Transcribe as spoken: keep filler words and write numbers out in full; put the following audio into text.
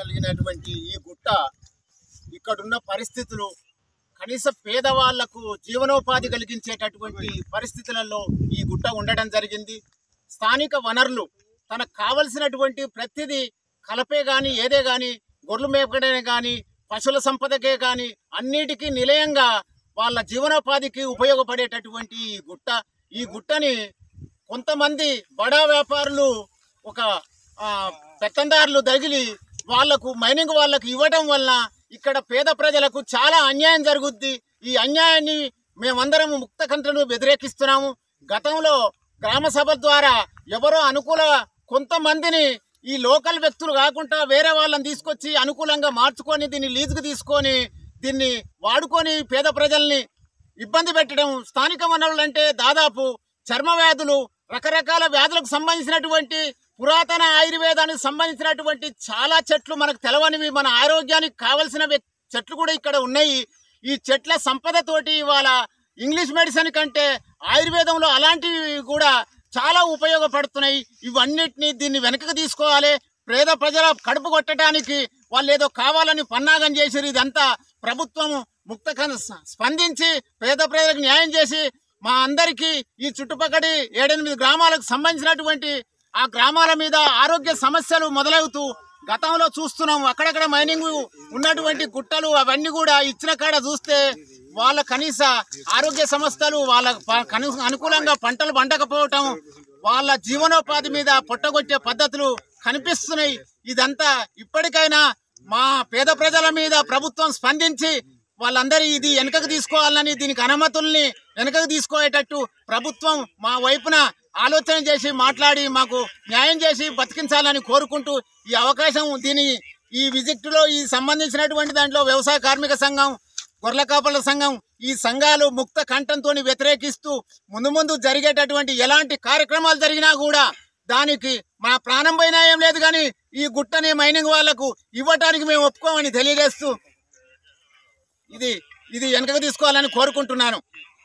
కలిగినటువంటి ఈ గుట్ట ఇక్కడున్న పరిస్థితులు కనీస పేదవాళ్లకు జీవనోపాధి కలిగించేటటువంటి పరిస్థితులలో ఈ గుట్ట ఉండడం జరిగింది. స్థానిక వనరులు తనకు కావలసినటువంటి ప్రతిదీ కలపే కానీ ఏదే కానీ గొర్రెలు మేపడమే కానీ పశువుల సంపదకే కానీ అన్నిటికీ నిలయంగా వాళ్ళ జీవనోపాధికి ఉపయోగపడేటటువంటి ఈ గుట్ట ఈ గుట్టని కొంతమంది బడా వ్యాపారులు ఒక పెత్తందారులు తగిలి వాళ్లకు మైనింగ్ వాళ్ళకు ఇవ్వడం వలన ఇక్కడ పేద ప్రజలకు చాలా అన్యాయం జరుగుద్ది. ఈ అన్యాయాన్ని మేమందరం ముక్త కంఠను వ్యతిరేకిస్తున్నాము. గతంలో గ్రామ సభ ద్వారా ఎవరో అనుకూల కొంతమందిని ఈ లోకల్ వ్యక్తులు కాకుండా వేరే వాళ్ళని తీసుకొచ్చి అనుకూలంగా మార్చుకొని దీన్ని లీజుకు తీసుకొని దీన్ని వాడుకొని పేద ప్రజల్ని ఇబ్బంది పెట్టడం. స్థానిక వనరులు అంటే దాదాపు చర్మ వ్యాధులు రకరకాల వ్యాధులకు సంబంధించినటువంటి పురాతన ఆయుర్వేదానికి సంబంధించినటువంటి చాలా చెట్లు మనకు తెలవనివి మన ఆరోగ్యానికి కావలసిన చెట్లు కూడా ఇక్కడ ఉన్నాయి. ఈ చెట్ల సంపదతోటి ఇవాళ ఇంగ్లీష్ మెడిసిన్ కంటే ఆయుర్వేదంలో అలాంటివి కూడా చాలా ఉపయోగపడుతున్నాయి. ఇవన్నిటిని దీన్ని వెనకకు తీసుకోవాలి. పేద ప్రజల కడుపు కొట్టడానికి వాళ్ళు ఏదో కావాలని పన్నాగం చేసిరు. ఇదంతా ప్రభుత్వం ముక్త స్పందించి పేద ప్రజలకు న్యాయం చేసి మా అందరికీ ఈ చుట్టుపక్కడి ఏడెనిమిది గ్రామాలకు సంబంధించినటువంటి ఆ గ్రామాల మీద ఆరోగ్య సమస్యలు మొదలవుతూ గతంలో చూస్తున్నాం. అక్కడక్కడ మైనింగ్ ఉన్నటువంటి గుట్టలు అవన్నీ కూడా ఇచ్చిన కాడ చూస్తే వాళ్ళ కనీస ఆరోగ్య సమస్యలు వాళ్ళ అనుకూలంగా పంటలు పండకపోవటం వాళ్ళ జీవనోపాధి మీద పొట్టగొట్టే పద్ధతులు కనిపిస్తున్నాయి. ఇదంతా ఇప్పటికైనా మా పేద ప్రజల మీద ప్రభుత్వం స్పందించి వాళ్ళందరి ఇది వెనకకు తీసుకోవాలని దీనికి అనుమతుల్ని వెనకకు తీసుకోయేటట్టు ప్రభుత్వం మా వైపున ఆలోచన చేసి మాట్లాడి మాకు న్యాయం చేసి బతికించాలని కోరుకుంటూ ఈ అవకాశం దీని ఈ విజిట్లో ఈ సంబంధించినటువంటి దాంట్లో వ్యవసాయ కార్మిక సంఘం గొర్రెల కాపల సంఘం ఈ సంఘాలు ముక్త కంఠంతో వ్యతిరేకిస్తూ ముందు ముందు జరిగేటటువంటి ఎలాంటి కార్యక్రమాలు జరిగినా కూడా దానికి మా ప్రాణం పైన ఏం లేదు కానీ ఈ గుట్టని మైనింగ్ వాళ్లకు ఇవ్వటానికి మేము ఒప్పుకోమని తెలియజేస్తూ ఇది ఇది వెనకకు తీసుకోవాలని కోరుకుంటున్నాను.